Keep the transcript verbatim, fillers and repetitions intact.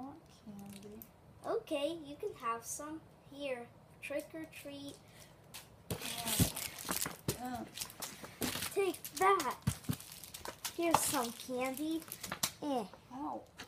want candy. Okay, you can have some. Here, trick or treat. Oh. Oh. Take that. Here's some candy. Eh. Ow.